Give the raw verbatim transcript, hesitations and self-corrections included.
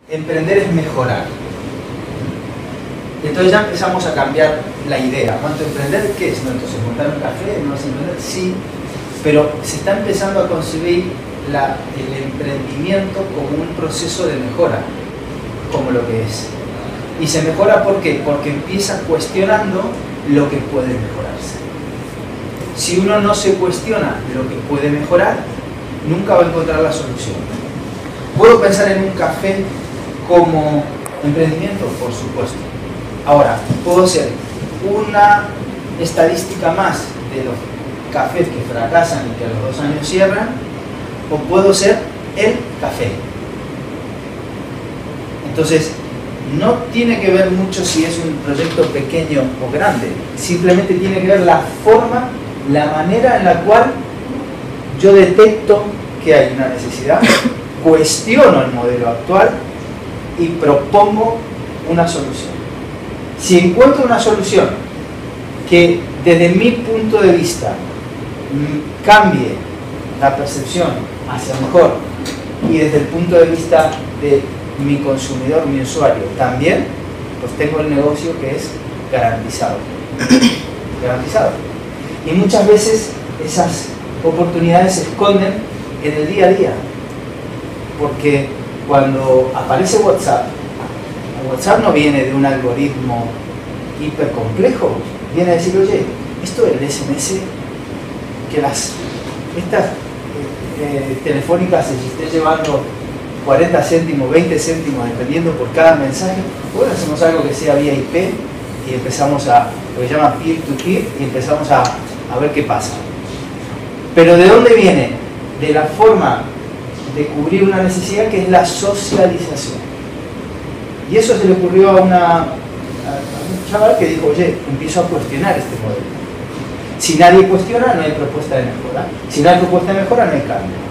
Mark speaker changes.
Speaker 1: Emprender es mejorar. Entonces ya empezamos a cambiar la idea. ¿Cuánto emprender? ¿Qué es? ¿No? Entonces, montar un café, ¿no es emprender? Sí, pero se está empezando a concebir la, el emprendimiento como un proceso de mejora, como lo que es. Y se mejora ¿por qué? Porque empieza cuestionando lo que puede mejorarse. Si uno no se cuestiona lo que puede mejorar, nunca va a encontrar la solución. ¿Puedo pensar en un café como emprendimiento? Por supuesto. Ahora, puedo ser una estadística más de los cafés que fracasan y que a los dos años cierran, o puedo ser el café. Entonces, no tiene que ver mucho si es un proyecto pequeño o grande, simplemente tiene que ver la forma, la manera en la cual yo detecto que hay una necesidad, cuestiono el modelo actual y propongo una solución. Si encuentro una solución que desde mi punto de vista cambie la percepción hacia mejor y desde el punto de vista de mi consumidor, mi usuario también, pues tengo el negocio que es garantizado. Garantizado. Y muchas veces esas oportunidades se esconden en el día a día. Porque cuando aparece WhatsApp, WhatsApp no viene de un algoritmo hiper complejo, viene a decir, oye, esto del S M S, que las estas eh, telefónicas se estén llevando cuarenta céntimos, veinte céntimos, dependiendo por cada mensaje, bueno, hacemos algo que sea vía I P y empezamos a, lo que se llama peer-to-peer, y empezamos a, a ver qué pasa. Pero ¿de dónde viene? De la forma de cubrir una necesidad que es la socialización. Y eso se le ocurrió a, una, a un chaval que dijo, oye, empiezo a cuestionar este modelo. Si nadie cuestiona, no hay propuesta de mejora. Si no hay propuesta de mejora, no hay cambio.